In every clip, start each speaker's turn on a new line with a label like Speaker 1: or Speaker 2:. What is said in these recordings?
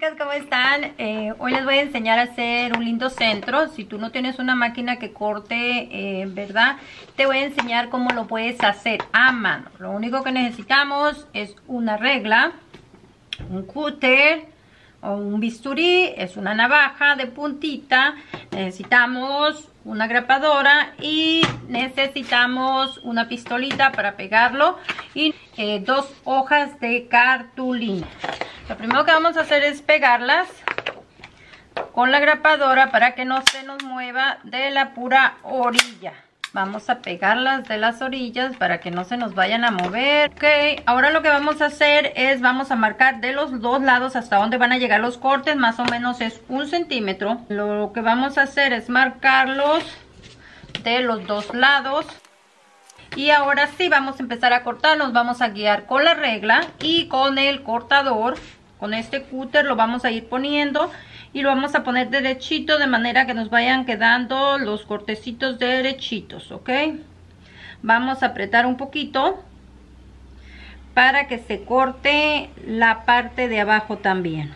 Speaker 1: chicas, ¿cómo están? Hoy les voy a enseñar a hacer un lindo centro. Si tú no tienes una máquina que corte, ¿verdad? Te voy a enseñar cómo lo puedes hacer a mano. Lo único que necesitamos es una regla, un cúter o un bisturí, es una navaja de puntita, necesitamos una grapadora y necesitamos una pistolita para pegarlo y 2 hojas de cartulina. Lo primero que vamos a hacer es pegarlas con la grapadora para que no se nos mueva de la pura orilla. Vamos a pegarlas de las orillas para que no se nos vayan a mover. Ok, ahora lo que vamos a hacer es vamos a marcar de los 2 lados hasta donde van a llegar los cortes. Más o menos es 1 centímetro. Lo que vamos a hacer es marcarlos de los 2 lados. Y ahora sí vamos a empezar a cortar. Nos vamos a guiar con la regla y con el cortador. Con este cúter lo vamos a ir poniendo. Y lo vamos a poner derechito de manera que nos vayan quedando los cortecitos derechitos, ¿ok? Vamos a apretar un poquito para que se corte la parte de abajo también.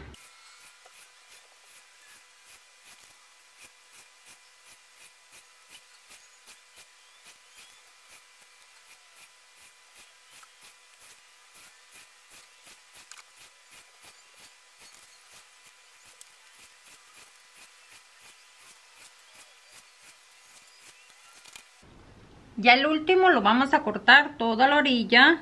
Speaker 1: Ya el último lo vamos a cortar toda la orilla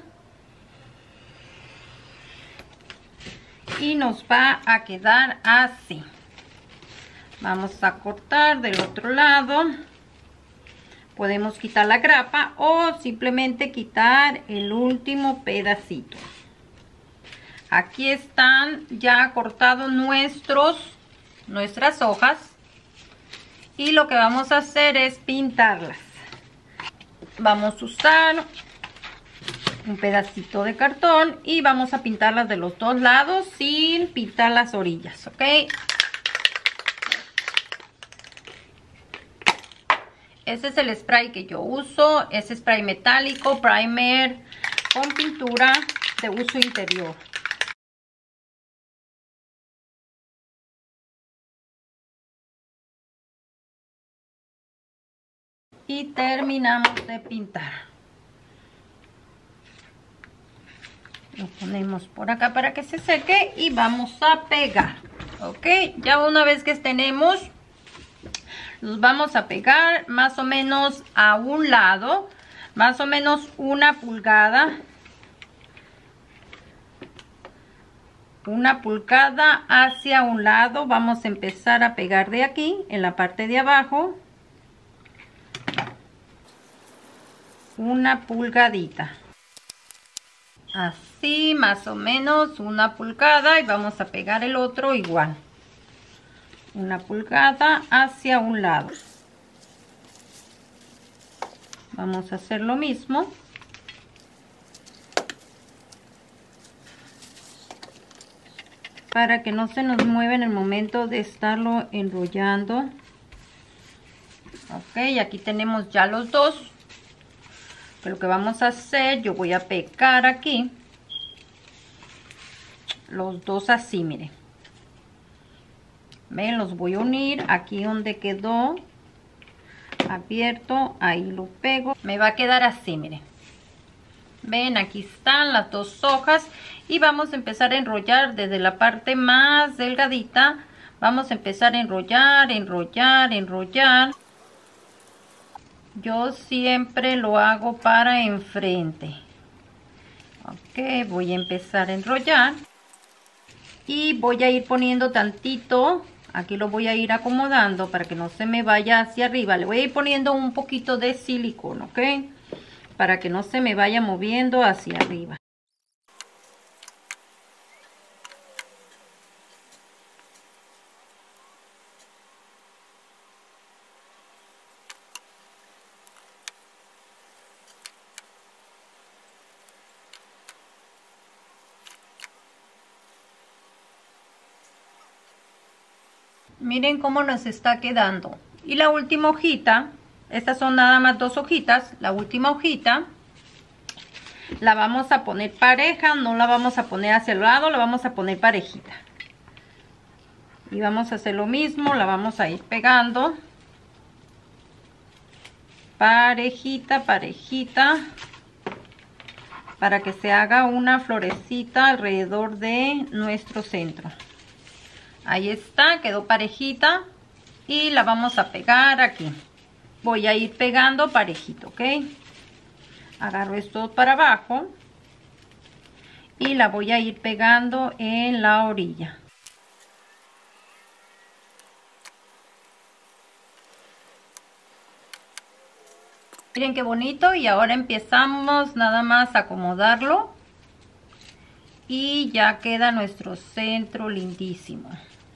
Speaker 1: y nos va a quedar así. Vamos a cortar del otro lado. Podemos quitar la grapa o simplemente quitar el último pedacito. Aquí están ya cortados nuestras hojas y lo que vamos a hacer es pintarlas. Vamos a usar un pedacito de cartón y vamos a pintarlas de los 2 lados sin pintar las orillas, ¿ok? Ese es el spray que yo uso, es spray metálico, primer con pintura de uso interior. Y terminamos de pintar. Lo ponemos por acá para que se seque y vamos a pegar. Ok, ya una vez que tenemos, los vamos a pegar más o menos a un lado, más o menos 1 pulgada. 1 pulgada hacia un lado. Vamos a empezar a pegar de aquí, en la parte de abajo. 1 pulgadita, así más o menos 1 pulgada, y vamos a pegar el otro igual, 1 pulgada hacia un lado. Vamos a hacer lo mismo. Para que no se nos mueva en el momento de estarlo enrollando. Ok, aquí tenemos ya los 2. Lo que vamos a hacer, yo voy a pegar aquí los 2 así, miren. Ven, los voy a unir aquí donde quedó abierto, ahí lo pego. Me va a quedar así, miren. Ven, aquí están las 2 hojas y vamos a empezar a enrollar desde la parte más delgadita. Vamos a empezar a enrollar, enrollar, enrollar. Yo siempre lo hago para enfrente. Ok, voy a empezar a enrollar. Y voy a ir poniendo tantito. Aquí lo voy a ir acomodando para que no se me vaya hacia arriba. Le voy a ir poniendo un poquito de silicona, ok. Para que no se me vaya moviendo hacia arriba. Miren cómo nos está quedando. Y la última hojita, estas son nada más 2 hojitas. La última hojita la vamos a poner pareja, no la vamos a poner hacia el lado, la vamos a poner parejita. Y vamos a hacer lo mismo, la vamos a ir pegando parejita, parejita, para que se haga una florecita alrededor de nuestro centro. Ahí está, quedó parejita y la vamos a pegar aquí. Voy a ir pegando parejito, ¿ok? Agarro esto para abajo y la voy a ir pegando en la orilla. Miren qué bonito, y ahora empezamos nada más a acomodarlo y ya queda nuestro centro lindísimo.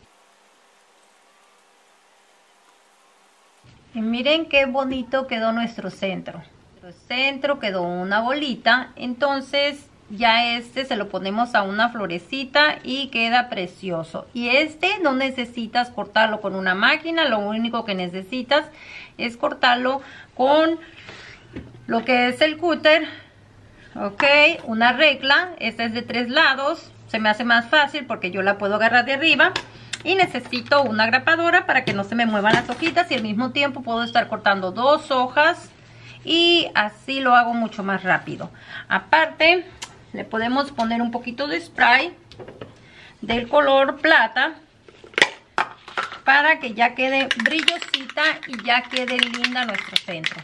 Speaker 1: Y miren qué bonito quedó nuestro centro. Nuestro centro quedó una bolita, entonces ya este se lo ponemos a una florecita y queda precioso. Y este no necesitas cortarlo con una máquina, lo único que necesitas es cortarlo con lo que es el cúter, ok, una regla. Esta es de 3 lados, se me hace más fácil porque yo la puedo agarrar de arriba. Y necesito una grapadora para que no se me muevan las hojitas y al mismo tiempo puedo estar cortando 2 hojas y así lo hago mucho más rápido. Aparte, le podemos poner un poquito de spray del color plata para que ya quede brillosita y ya quede linda nuestro centro.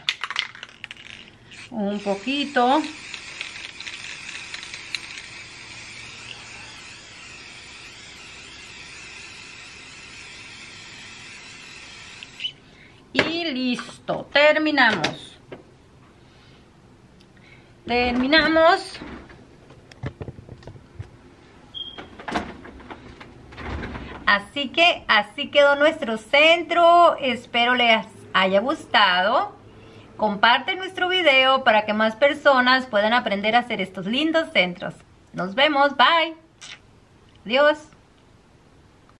Speaker 1: Un poquito. Y listo, terminamos. Así que así quedó nuestro centro. Espero les haya gustado. Comparte nuestro video para que más personas puedan aprender a hacer estos lindos centros. Nos vemos, bye. Adiós.